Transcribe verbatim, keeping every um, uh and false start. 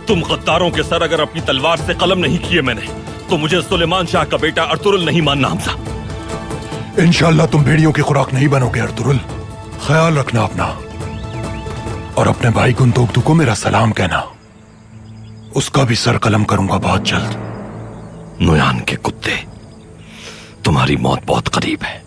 तुम गद्दारों के सर अगर अपनी तलवार से कलम नहीं किए मैंने, तो मुझे सुलेमान शाह का बेटा अर्तुरुल नहीं मानना हमजा। इंशाल्लाह तुम भेड़ियों की खुराक नहीं बनोगे अर्तुरुल। ख्याल रखना अपना, और अपने भाई गुंतोगदू को मेरा सलाम कहना। उसका भी सर कलम करूंगा बहुत जल्द। नुयान के कुत्ते, तुम्हारी मौत बहुत करीब है।